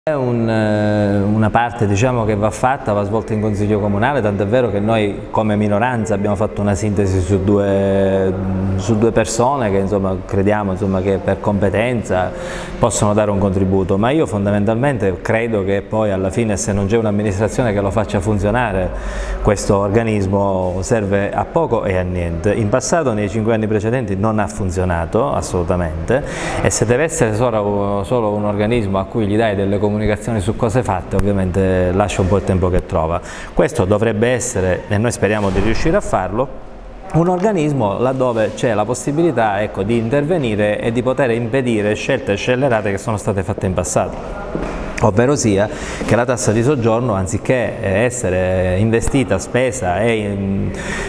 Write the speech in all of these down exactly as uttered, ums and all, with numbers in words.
È un, una parte, diciamo, che va fatta, va svolta in consiglio comunale, tant'è vero che noi come minoranza abbiamo fatto una sintesi su due, su due persone che insomma, crediamo insomma, che per competenza possono dare un contributo, ma io fondamentalmente credo che poi alla fine, se non c'è un'amministrazione che lo faccia funzionare, questo organismo serve a poco e a niente. In passato, nei cinque anni precedenti, non ha funzionato assolutamente, e se deve essere solo, solo un organismo a cui gli dai delle comunicazioni comunicazioni su cose fatte, ovviamente lascia un po' il tempo che trova. Questo dovrebbe essere, e noi speriamo di riuscire a farlo, un organismo laddove c'è la possibilità, ecco, di intervenire e di poter impedire scelte scellerate che sono state fatte in passato. Ovvero sia che la tassa di soggiorno, anziché essere investita, spesa e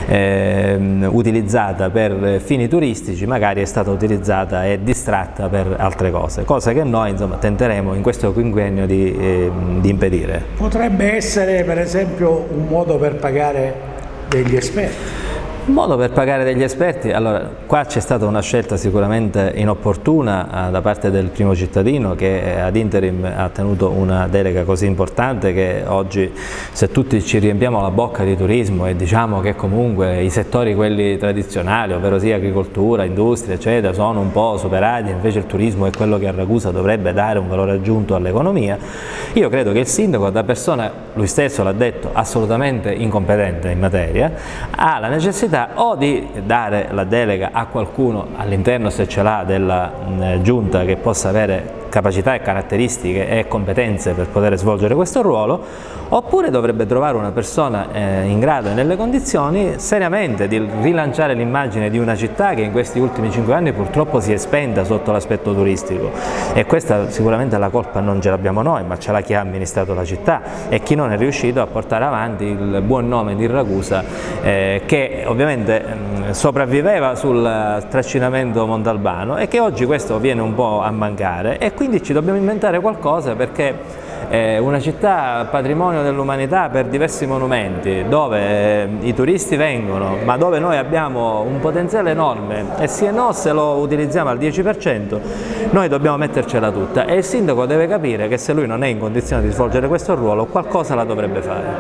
eh, utilizzata per fini turistici, magari è stata utilizzata e distratta per altre cose, cosa che noi insomma, tenteremo in questo quinquennio di, eh, di impedire. Potrebbe essere per esempio un modo per pagare degli esperti? Un modo per pagare degli esperti? Allora, qua c'è stata una scelta sicuramente inopportuna eh, da parte del primo cittadino, che ad interim ha tenuto una delega così importante che oggi, se tutti ci riempiamo la bocca di turismo e diciamo che comunque i settori quelli tradizionali, ovvero sia agricoltura, industria eccetera, sono un po' superati, invece il turismo è quello che a Ragusa dovrebbe dare un valore aggiunto all'economia, io credo che il sindaco, da persona, lui stesso l'ha detto, assolutamente incompetente in materia, ha la necessità o di dare la delega a qualcuno all'interno, se ce l'ha, della mh, giunta che possa avere capacità e caratteristiche e competenze per poter svolgere questo ruolo, oppure dovrebbe trovare una persona eh, in grado e nelle condizioni seriamente di rilanciare l'immagine di una città che in questi ultimi cinque anni purtroppo si è spenta sotto l'aspetto turistico, e questa sicuramente la colpa non ce l'abbiamo noi, ma ce l'ha chi ha amministrato la città e chi non è riuscito a portare avanti il buon nome di Ragusa, eh, che ovviamente mh, sopravviveva sul trascinamento montalbano e che oggi questo viene un po' a mancare, e quindi ci dobbiamo inventare qualcosa, perché è una città patrimonio dell'umanità per diversi monumenti, dove i turisti vengono, ma dove noi abbiamo un potenziale enorme, e sì e no, se lo utilizziamo al dieci per cento noi dobbiamo mettercela tutta, e il sindaco deve capire che se lui non è in condizione di svolgere questo ruolo qualcosa la dovrebbe fare.